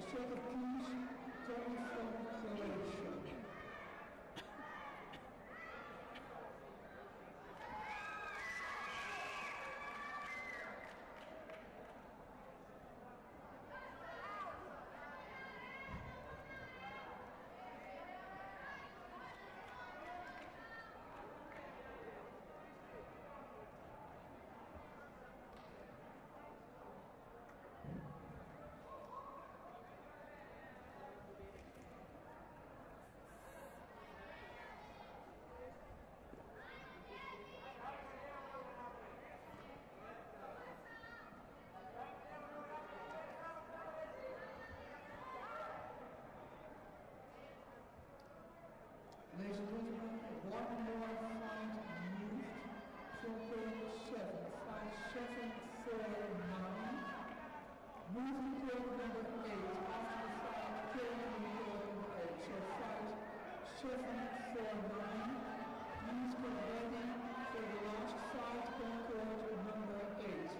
set of keys coming from Croatia. Ladies and gentlemen, one more fight moved from court 7, fight 749. Moving court number 8 after the fight currently court number 8. So fight 749. Please get ready for the last fight on court number 8.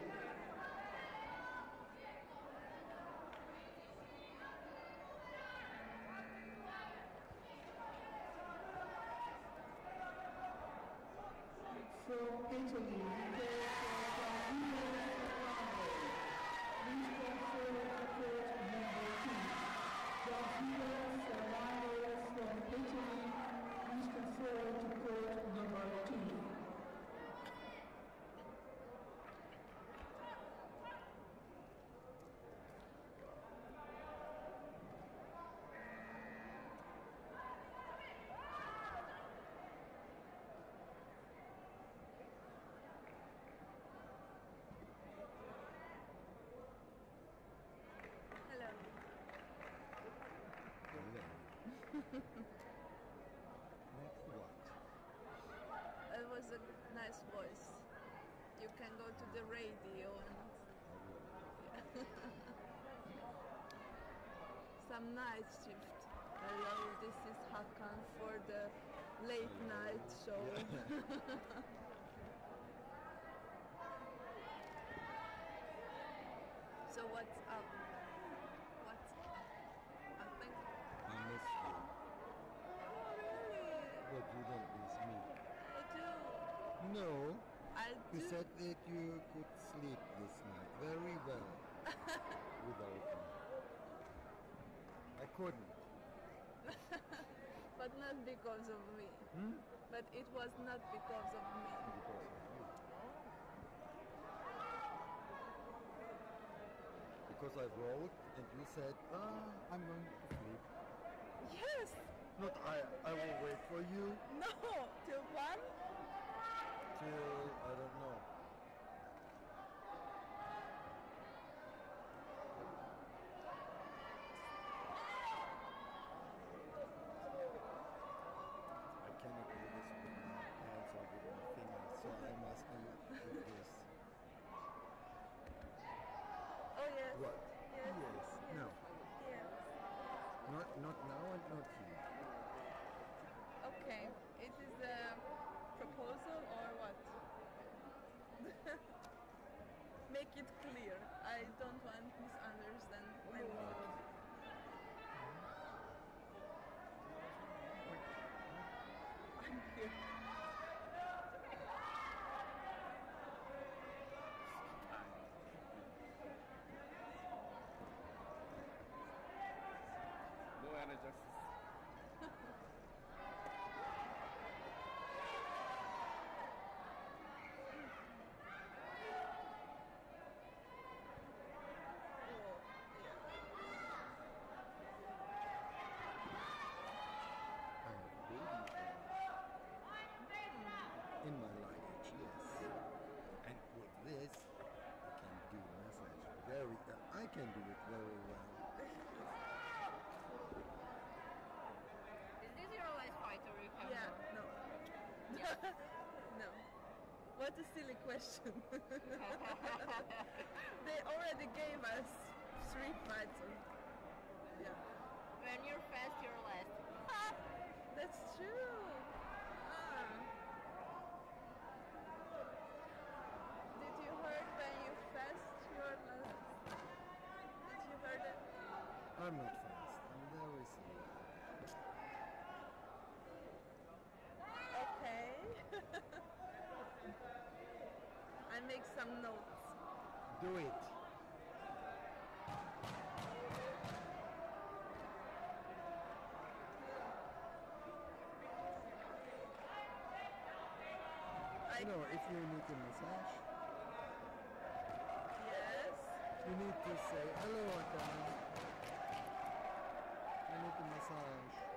From Italy, we go for Davide Ferraro. Please come forward to court number 2. Davide Ferraro from Italy, please come forward to court number 2. Next what? It was a nice voice. You can go to the radio and some night shift. Hello, this is Hakan for the late night show. So what's up? What's up? Nothing. I miss you. Oh really? But you don't miss me. I do. No. I do. You said that you could sleep this night very well without me. I couldn't. But not because of me. But it was not because of me. Because of you. Because I wrote and you said, I'm going to sleep. Yes. Not I will wait for you No. Till 1? till, I don't know. I cannot do this with my hands or with my fingers, so I must do this. Oh yes. What? Yes. Yes. No. Yes. Not now and not here. Okay. It is a proposal or what? Make it clear. I don't want to misunderstand anything. I'm here. No energy. In my luggage, yes. And with this, I can do massage very. I can do it very well. Is this your last fight or you have Yeah. more? No. No. What a silly question. They already gave us 3 fights. Yeah. When you're fast, you're last. That's true. Did you heard when you fast your last? Did you heard it? I'm not fast. I'm very slow. Okay. I make some notes. Do it. I, You know, if you need a massage, yes. you need to say, hello, Hakan. I need a massage.